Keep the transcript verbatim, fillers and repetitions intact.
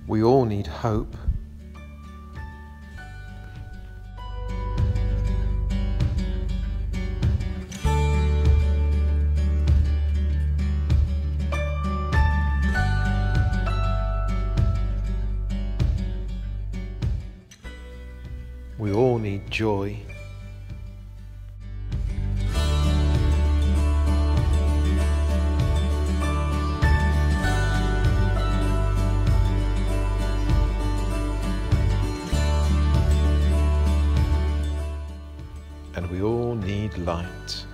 We all need hope. We all need joy. And we all need light.